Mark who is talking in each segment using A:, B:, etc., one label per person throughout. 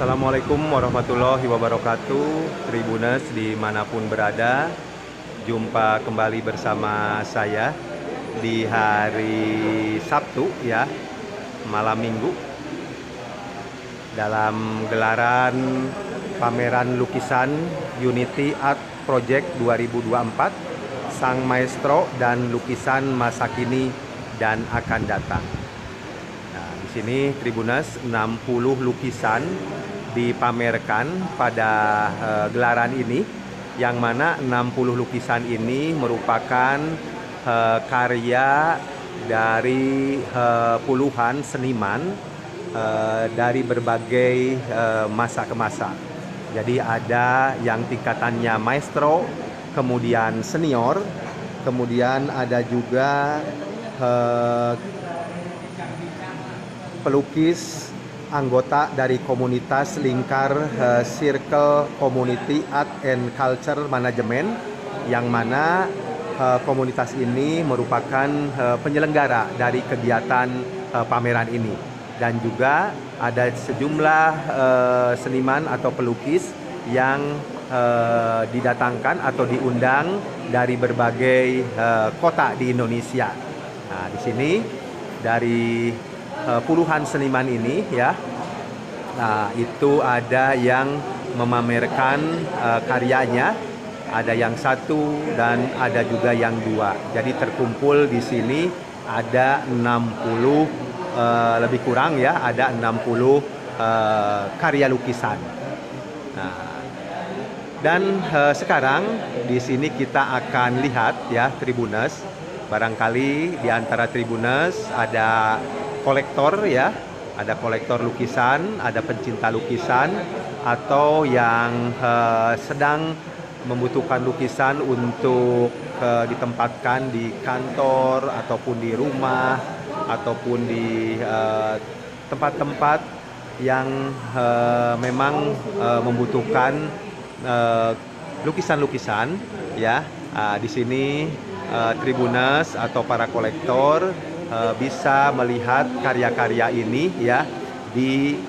A: Assalamualaikum warahmatullahi wabarakatuh, Tribuners dimanapun berada. Jumpa kembali bersama saya di hari Sabtu ya, malam minggu, dalam gelaran pameran lukisan Unity Art Project 2024, Sang Maestro dan lukisan masa kini dan akan datang. Di sini Tribuners 60 lukisan dipamerkan pada gelaran ini, yang mana 60 lukisan ini merupakan karya dari puluhan seniman dari berbagai masa ke masa. Jadi ada yang tingkatannya maestro, kemudian senior, kemudian ada juga pelukis anggota dari komunitas lingkar Circle Community Art and Culture Management, yang mana komunitas ini merupakan penyelenggara dari kegiatan pameran ini. Dan juga ada sejumlah seniman atau pelukis yang didatangkan atau diundang dari berbagai kota di Indonesia. Nah, di sini dari puluhan seniman ini ya, nah, itu ada yang memamerkan karyanya, ada yang satu dan ada juga yang dua. Jadi terkumpul di sini ada 60 lebih kurang ya, ada 60 karya lukisan. Nah, dan sekarang di sini kita akan lihat ya, Tribuners, barangkali di antara Tribuners ada kolektor ya, ada kolektor lukisan, ada pencinta lukisan, atau yang sedang membutuhkan lukisan untuk ditempatkan di kantor ataupun di rumah ataupun di tempat-tempat yang memang membutuhkan lukisan-lukisan ya. Di sini Tribuners atau para kolektor bisa melihat karya-karya ini ya di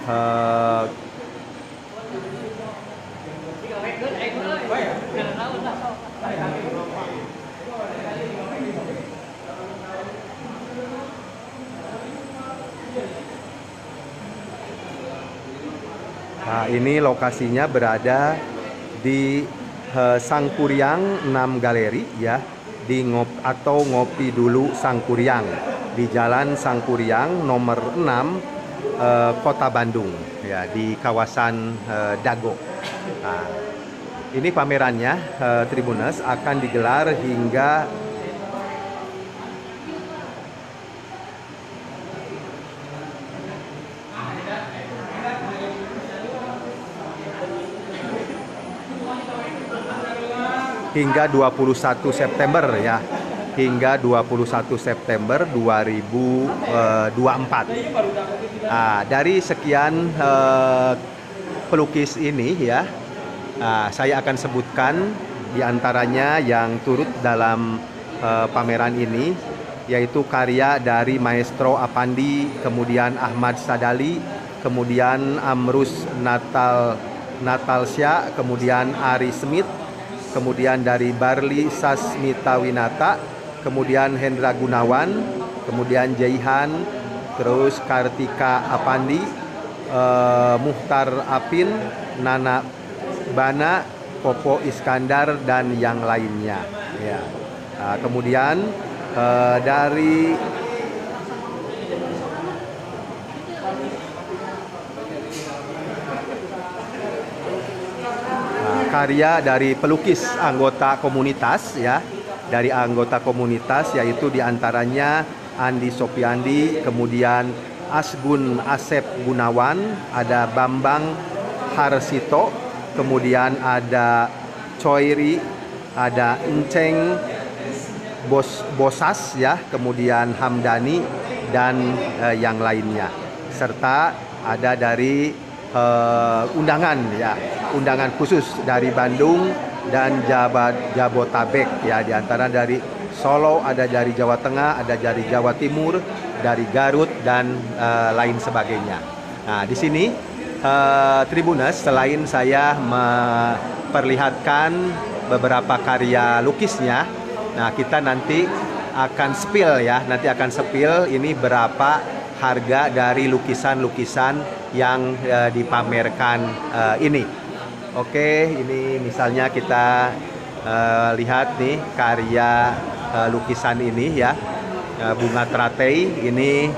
A: nah, ini lokasinya berada di Sangkuriang 6 Galeri ya, di Ngopi Dulu Sangkuriang, di Jalan Sangkuriang nomor 6 Kota Bandung ya, di kawasan Dago. Nah, ini pamerannya Tribuners akan digelar hingga hingga 21 September ya, hingga 21 September 2024. Nah, dari sekian pelukis ini ya, saya akan sebutkan diantaranya yang turut dalam pameran ini, yaitu karya dari Maestro Apandi, kemudian Ahmad Sadali, kemudian Amrus Natalsya, kemudian Ari Smith, kemudian dari Barli Sasmitawinata, kemudian Hendra Gunawan, kemudian Jaihan, terus Kartika Apandi, Muhtar Apin, Nana Bana, Popo Iskandar, dan yang lainnya ya. Kemudian dari karya dari pelukis anggota komunitas ya, dari anggota komunitas, yaitu diantaranya Andi Sopiandi, kemudian Asgun Asep Gunawan, ada Bambang Harsito, kemudian ada Choiri, ada Enceng Bosas ya, kemudian Hamdani, dan yang lainnya, serta ada dari undangan ya, undangan khusus dari Bandung dan Jabotabek ya, diantara dari Solo, ada dari Jawa Tengah, ada dari Jawa Timur, dari Garut, dan lain sebagainya. Nah, di sini Tribuners, selain saya memperlihatkan beberapa karya lukisnya, nah kita nanti akan spill ya, ini berapa harga dari lukisan-lukisan yang dipamerkan ini. Oke, ini misalnya kita lihat nih karya lukisan ini ya, bunga teratai ini,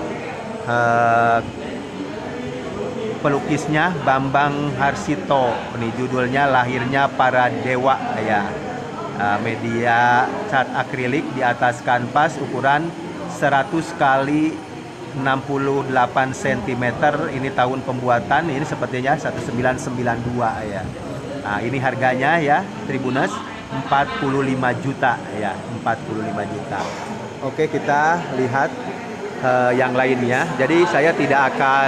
A: pelukisnya Bambang Harsito. Ini judulnya Lahirnya Para Dewa ya. Media cat akrilik di atas kanvas ukuran 100 kali 68 cm. Ini tahun pembuatan, ini sepertinya 1992 ya. Nah, ini harganya ya, Tribuners, 45 juta ya, 45 juta. Oke, kita lihat yang lainnya. Jadi saya tidak akan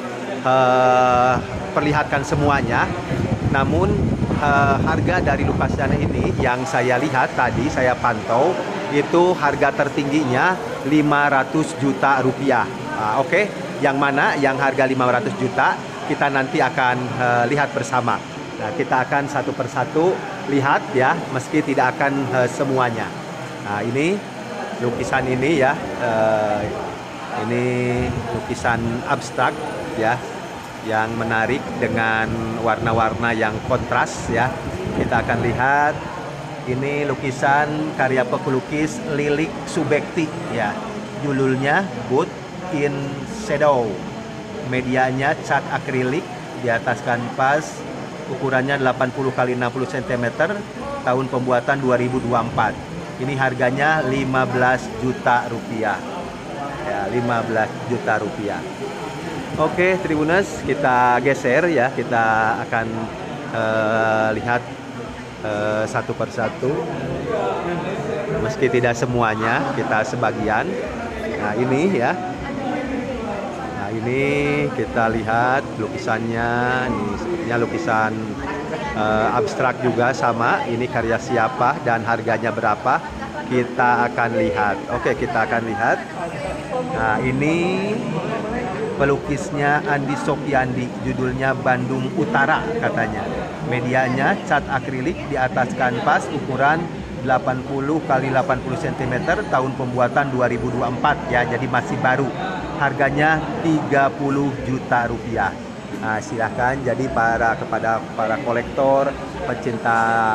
A: perlihatkan semuanya, namun harga dari lukisan ini yang saya lihat tadi, saya pantau itu harga tertingginya 500 juta rupiah. Oke, yang mana yang harga 500 juta kita nanti akan lihat bersama. Nah, kita akan satu persatu lihat ya, meski tidak akan semuanya. Nah, ini lukisan ini ya, ini lukisan abstrak ya, yang menarik dengan warna-warna yang kontras ya. Kita akan lihat ini lukisan karya pelukis Lilik Subekti ya. Judulnya Good in Shadow. Medianya cat akrilik di atas kanvas, ukurannya 80 kali 60 cm, tahun pembuatan 2024. Ini harganya 15 juta rupiah. Ya, 15 juta rupiah. Oke, Tribuners, kita geser ya, kita akan lihat satu persatu, meski tidak semuanya, kita sebagian. Nah, ini ya, nah ini kita lihat lukisannya, ini sepertinya lukisan abstrak juga sama. Ini karya siapa dan harganya berapa, kita akan lihat. Oke, kita akan lihat. Nah, ini pelukisnya Andi Sokyandi, judulnya Bandung Utara katanya. Medianya cat akrilik di atas kanvas ukuran 80 kali 80 cm, tahun pembuatan 2024 ya, jadi masih baru. Harganya 30 juta rupiah. Nah, silahkan jadi kepada para kolektor, pecinta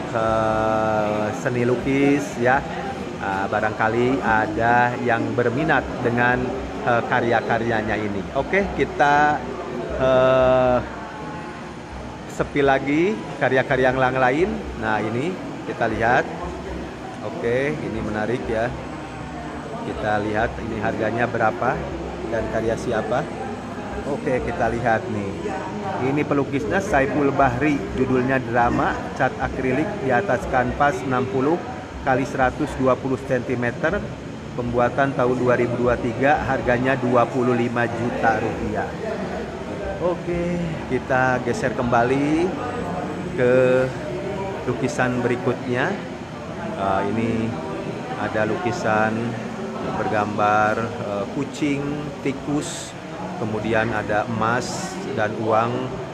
A: seni lukis ya, barangkali ada yang berminat dengan karya-karyanya ini. Oke, kita sepi lagi karya-karya yang lain. Nah, ini kita lihat. Oke, ini menarik ya. Kita lihat ini harganya berapa dan karya siapa. Oke, kita lihat nih. Ini pelukisnya Saiful Bahri, judulnya Drama, cat akrilik di atas kanvas 60 kali 120 cm. Pembuatan tahun 2023, harganya 25 juta rupiah. Oke, kita geser kembali ke lukisan berikutnya. Ini ada lukisan bergambar kucing, tikus, kemudian ada emas dan uang,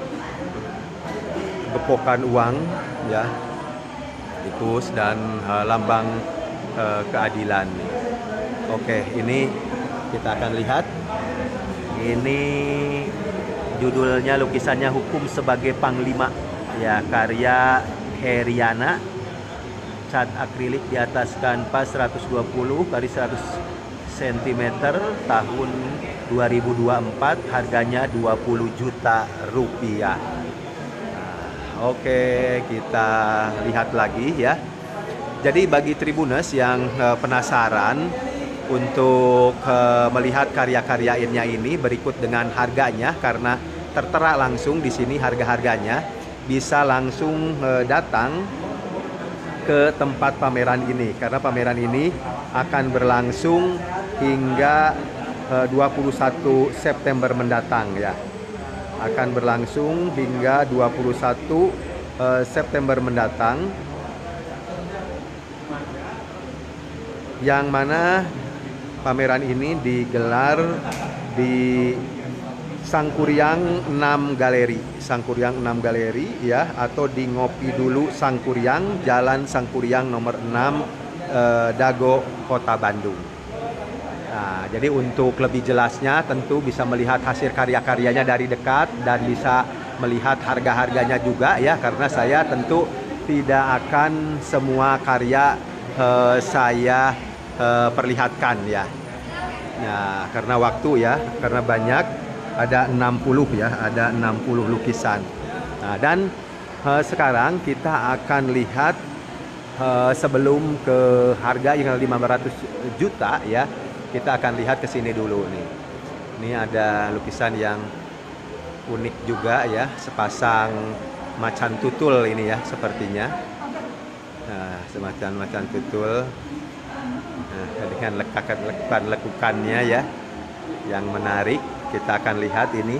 A: gepokan uang ya, tikus dan lambang keadilan. Oke, ini kita akan lihat. Ini judulnya, lukisannya Hukum Sebagai Panglima ya, karya Heriana, cat akrilik di atas kanvas 120 kali 100 cm, tahun 2024, harganya 20 juta rupiah. Oke, kita lihat lagi ya. Jadi bagi Tribuners yang penasaran untuk melihat karya-karyanya ini berikut dengan harganya, karena tertera langsung di sini harga-harganya, bisa langsung datang ke tempat pameran ini, karena pameran ini akan berlangsung hingga 21 September mendatang ya. Akan berlangsung hingga 21 September mendatang, yang mana pameran ini digelar di Sangkuriang 6 Galeri, Sangkuriang 6 Galeri ya, atau di Ngopi Dulu Sangkuriang, Jalan Sangkuriang nomor 6, Dago, Kota Bandung. Nah, jadi untuk lebih jelasnya tentu bisa melihat hasil karya-karyanya dari dekat dan bisa melihat harga-harganya juga ya, karena saya tentu tidak akan semua karya saya perlihatkan ya. Nah, karena waktu ya, karena banyak, ada 60 ya, ada 60 lukisan. Nah, dan sekarang kita akan lihat sebelum ke harga yang 500 juta ya, kita akan lihat ke sini dulu nih. Ini ada lukisan yang unik juga ya, sepasang macan tutul ini ya sepertinya. Nah, semacam macan tutul. Nah, dengan lekukan-lekukannya ya, yang menarik. Kita akan lihat ini.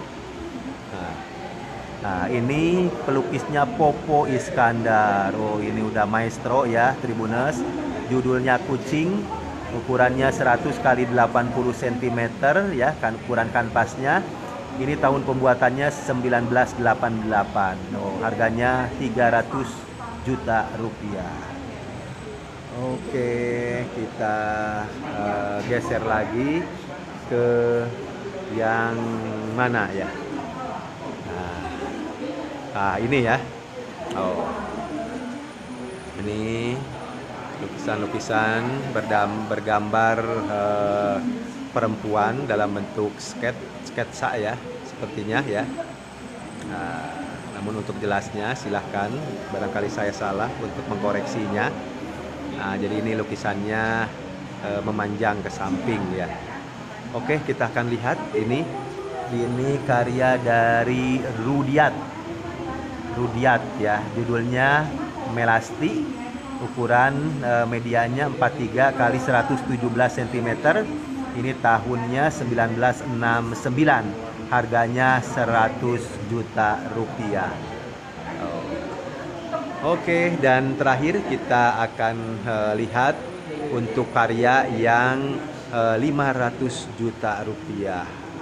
A: Nah, ini pelukisnya Popo Iskandar. Oh, ini udah maestro ya, Tribuners. Judulnya Kucing. Ukurannya 100 kali 80 cm ya, kan ukuran kanvasnya. Ini tahun pembuatannya 1988. Oh, harganya 300 juta rupiah. Oke, kita geser lagi ke yang mana ya? Nah, ini ya. Oh, ini lukisan-lukisan bergambar perempuan dalam bentuk sketsa ya, sepertinya ya. Namun untuk jelasnya silahkan, barangkali saya salah untuk mengkoreksinya. Nah, jadi ini lukisannya memanjang ke samping ya. Oke, kita akan lihat ini karya dari Rudyat ya, judulnya Melasti. Ukuran medianya 43 kali 117 cm. Ini tahunnya 1969. Harganya 100 juta rupiah. Oke, dan terakhir kita akan lihat untuk karya yang 500 juta rupiah.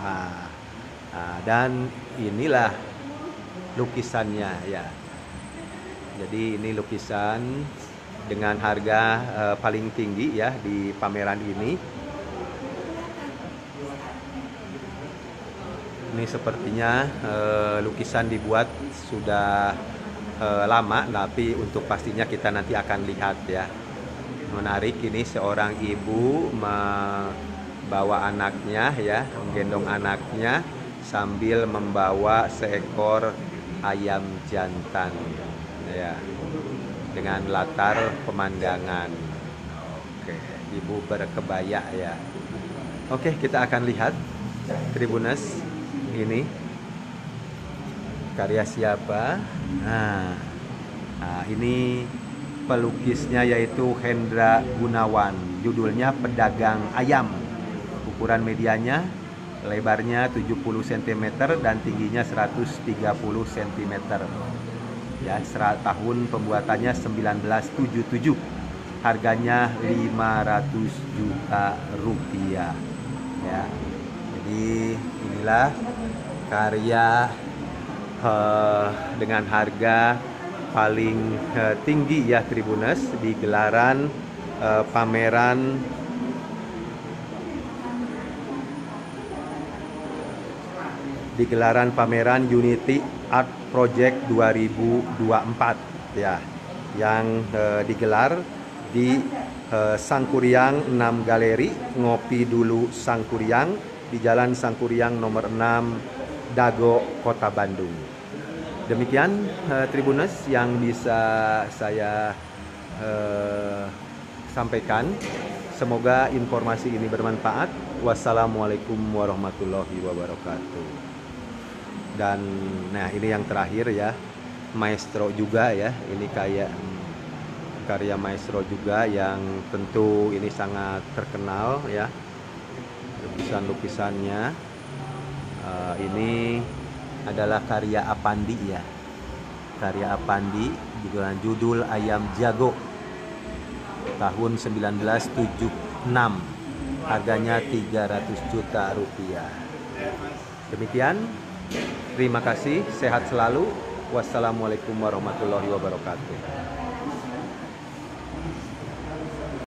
A: Dan inilah lukisannya ya. Jadi ini lukisan dengan harga paling tinggi ya di pameran ini. Ini sepertinya lukisan dibuat sudah lama, tapi untuk pastinya kita nanti akan lihat ya. Menarik, ini seorang ibu membawa anaknya ya, menggendong anaknya sambil membawa seekor ayam jantan ya, dengan latar pemandangan. Oke, ibu berkebaya ya. Oke, kita akan lihat Tribuners, ini karya siapa? Nah, ini pelukisnya yaitu Hendra Gunawan. Judulnya Pedagang Ayam. Ukuran medianya, lebarnya 70 cm dan tingginya 130 cm. Ya, tahun pembuatannya 1977. Harganya 500 juta rupiah. Ya. Jadi inilah karya dengan harga paling tinggi ya Tribuners di gelaran pameran Unity Art Project 2024 ya, yang digelar di Sangkuriang 6 Galeri, Ngopi Dulu Sangkuriang, di Jalan Sangkuriang nomor 6, Dago, Kota Bandung. Demikian Tribuners yang bisa saya sampaikan. Semoga informasi ini bermanfaat. Wassalamualaikum warahmatullahi wabarakatuh. Dan nah, ini yang terakhir ya, maestro juga ya. Ini kayak karya maestro juga yang tentu ini sangat terkenal ya, lukisan-lukisannya. Ini adalah karya Apandi ya, karya Apandi, judul Ayam Jago, tahun 1976. Harganya 300 juta rupiah. Demikian, terima kasih, sehat selalu. Wassalamualaikum warahmatullahi wabarakatuh.